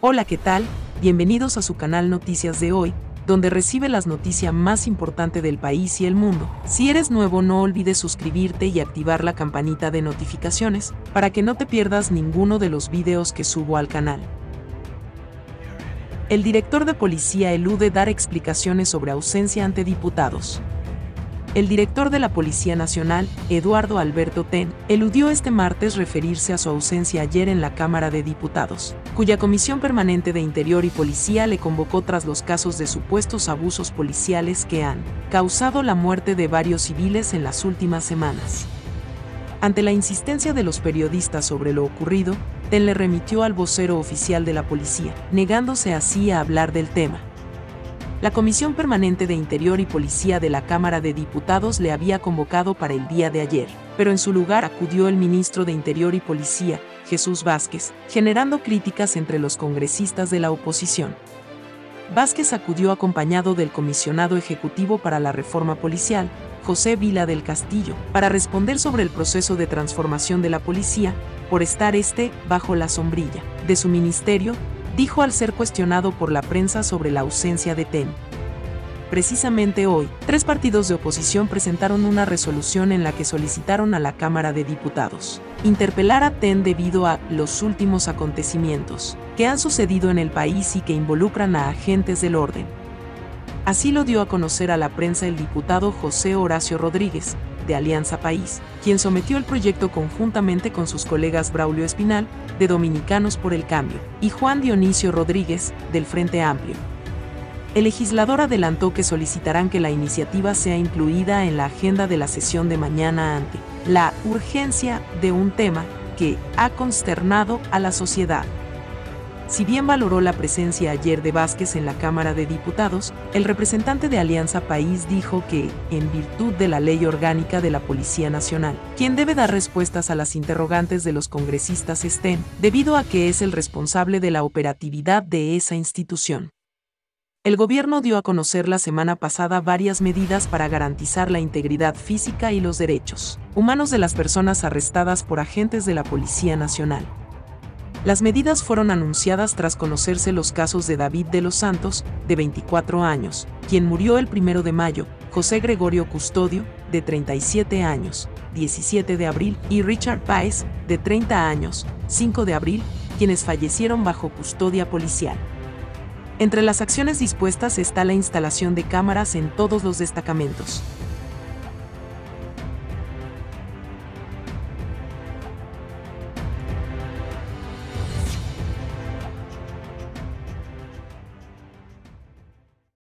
Hola, ¿qué tal? Bienvenidos a su canal Noticias de Hoy, donde recibe las noticias más importantes del país y el mundo. Si eres nuevo, no olvides suscribirte y activar la campanita de notificaciones para que no te pierdas ninguno de los videos que subo al canal. El director de policía elude dar explicaciones sobre ausencia ante diputados. El director de la Policía Nacional, Eduardo Alberto Ten, eludió este martes referirse a su ausencia ayer en la Cámara de Diputados, cuya Comisión Permanente de Interior y Policía le convocó tras los casos de supuestos abusos policiales que han causado la muerte de varios civiles en las últimas semanas. Ante la insistencia de los periodistas sobre lo ocurrido, Ten le remitió al vocero oficial de la policía, negándose así a hablar del tema. La Comisión Permanente de Interior y Policía de la Cámara de Diputados le había convocado para el día de ayer, pero en su lugar acudió el ministro de Interior y Policía, Jesús Vázquez, generando críticas entre los congresistas de la oposición. Vázquez acudió acompañado del comisionado ejecutivo para la reforma policial, José Vila del Castillo, para responder sobre el proceso de transformación de la policía, por estar bajo la sombrilla de su ministerio, dijo al ser cuestionado por la prensa sobre la ausencia de Ten. Precisamente hoy, 3 partidos de oposición presentaron una resolución en la que solicitaron a la Cámara de Diputados interpelar a Ten debido a los últimos acontecimientos que han sucedido en el país y que involucran a agentes del orden. Así lo dio a conocer a la prensa el diputado José Horacio Rodríguez, de Alianza País, quien sometió el proyecto conjuntamente con sus colegas Braulio Espinal, de Dominicanos por el Cambio, y Juan Dionisio Rodríguez, del Frente Amplio. El legislador adelantó que solicitarán que la iniciativa sea incluida en la agenda de la sesión de mañana ante la urgencia de un tema que ha consternado a la sociedad. Si bien valoró la presencia ayer de Vázquez en la Cámara de Diputados, el representante de Alianza País dijo que, en virtud de la Ley Orgánica de la Policía Nacional, quien debe dar respuestas a las interrogantes de los congresistas es Ten, debido a que es el responsable de la operatividad de esa institución. El gobierno dio a conocer la semana pasada varias medidas para garantizar la integridad física y los derechos humanos de las personas arrestadas por agentes de la Policía Nacional. Las medidas fueron anunciadas tras conocerse los casos de David de los Santos, de 24 años, quien murió el 1 de mayo, José Gregorio Custodio, de 37 años, 17 de abril, y Richard Páez, de 30 años, 5 de abril, quienes fallecieron bajo custodia policial. Entre las acciones dispuestas está la instalación de cámaras en todos los destacamentos,